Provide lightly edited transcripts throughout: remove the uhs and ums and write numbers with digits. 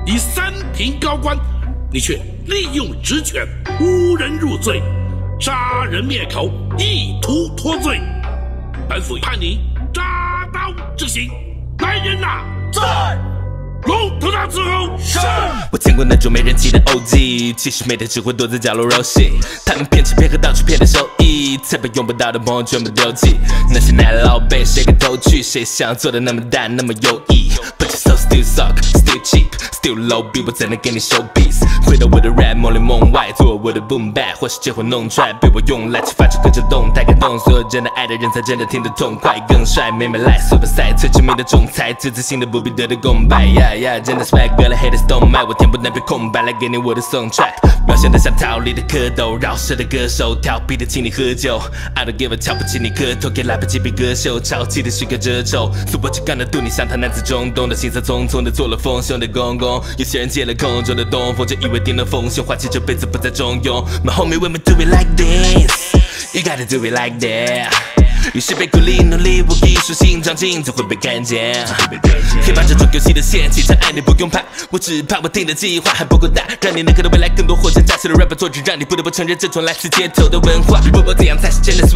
以3品高官，你却利用职权诬人入罪，杀人灭口，意图脱罪。本府判你扎刀执行。来人呐，在！龙头大伺候。是。 我见过那种没人气的 OG， 其实每天只会躲在角落揉戏。他们骗吃骗喝到处骗的收益，才把用不到的朋友全部丢弃。那些奶老被谁给偷去？谁想做的那么大那么优异 ？But your soul still suck, still cheap, still low， 比我才能给你 show peace。回到我的 rap， 梦里梦外，做我的 boom bap， 或是结婚弄出来，被我用来去发出各种动态感动。所有真的爱的人才真的听得痛快，更帅，妹妹来 super 赛，最致命的总裁，最自信的不必得的公败。真的 swag， 歌了 haters don't mind， 我填补那片空白，来给你我的 soundtrack。表现得像逃离的蝌蚪，饶舌的歌手，调皮的请你喝酒。I don't give a 瞧不起你磕头，也来不及比歌秀，潮气的是个褶皱。所以我只干得度你像他男子中东的行色匆匆的做了丰胸的公公。有些人借了空中的东风，就以为定了风险，花期这辈子不再中用。My homie when we do it like this， you gotta do it like that。于是被鼓励努力，我艺术性长进才会被看见。可以把这种游戏的陷阱，真爱你不用怕，我只怕我定的计划还不够大，让你能看到未来更多货真价实的 rapper 作品，让你不得不承认这种来自街头的文化。我这样才是真的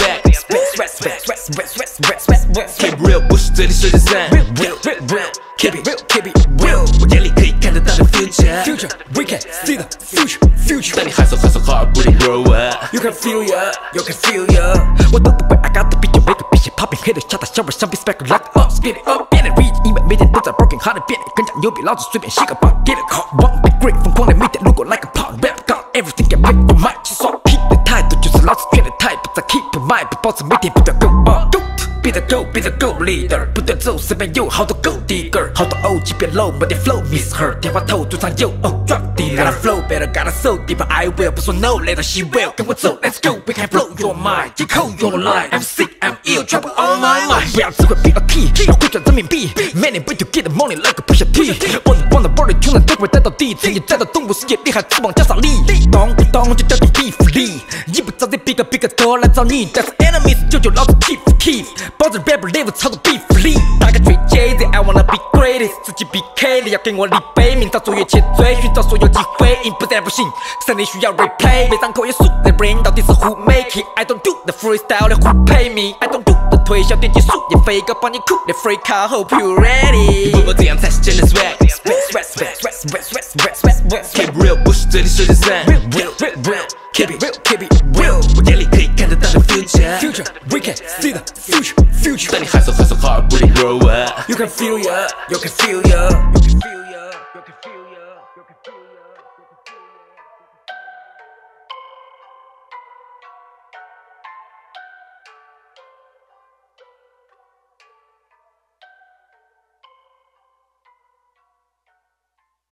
swag。Keep real， 不是嘴里说的算。Keep it real， 我眼里可以看得到的 future。We can see the future。当你 hustle hard， 不能 grow up。You can feel ya，you can feel ya。我都不会 I got the beat， 就每个笔写 popping， 黑的下打小我上比 spec lock up，spit it up， 变得 rich， 因为每天都在 broken hard 的变得更加牛逼，老子随便写个 bar get it caught。One big great， 疯狂的 meet， 路过 like a pop，rap got everything get paid on my， 去耍屁的态度就是老子缺的态，不再 keep in mind， 不保持每天不断 go up。Be the go leader， 不断走，身边有好多 gold digger， 好多 OG 变 low， 我的 flow miss her， 电话头主唱有 drop dealer， flow better，got a soul deeper，I will， 不说 no，later she will， 跟我走 ，let's go，we can blow your mind， 接口 your line，I'm sick，I'm ill，trouble on my mind， 不要只会 be a key， 要会转人民币 ，many way to get the money like a push a T， on the body， 穷人都会带到地，自己在到动物世界厉害，指望加上力，懂不懂就掉进 beef 里，一不着急 big 头来找你，但是 enemies 救老子 keep。保证 rapper level 超过 beef 里，大概追 Jay-Z，I wanna be greatest， 自己 BK 里要跟我立碑，明早卓越且追，寻找所有机会，赢不但不行，胜利需要 replay， 每张口也数的 brain 到底是 who make it，I don't do the freestyle， who pay me，I don't do the 推销点击数，也飞个帮你酷的 free car，hope you ready， 我这样才是真的 swag，keep real， 不是嘴里说的算 ，real，keep it real， 我眼里可以看得到的 future，we can see the future， 当你 hustle hard， 不能 grow up， you can feel ya，you can feel ya。